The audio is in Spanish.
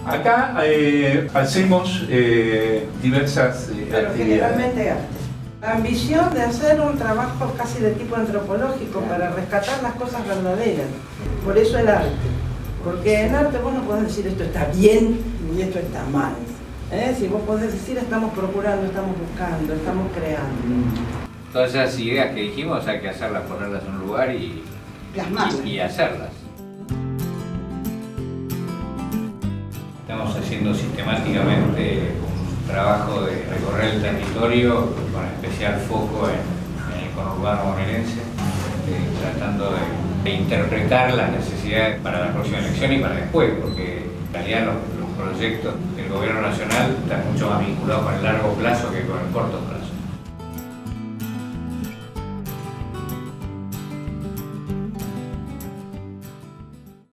Acá hacemos diversas Pero actividades. generalmente arte. La ambición de hacer un trabajo casi de tipo antropológico para rescatar las cosas verdaderas. Por eso el arte. Porque en arte vos no podés decir esto está bien y esto está mal. Si vos podés decir estamos procurando, estamos buscando, estamos creando. Todas esas ideas que dijimos hay que hacerlas, ponerlas en un lugar y hacerlas. Estamos haciendo sistemáticamente un trabajo de recorrer el territorio con especial foco en el conurbano bonaerense, tratando de interpretar las necesidades para la próxima elección y para después, porque en realidad los proyectos del gobierno nacional están mucho más vinculados con el largo plazo que con el corto plazo.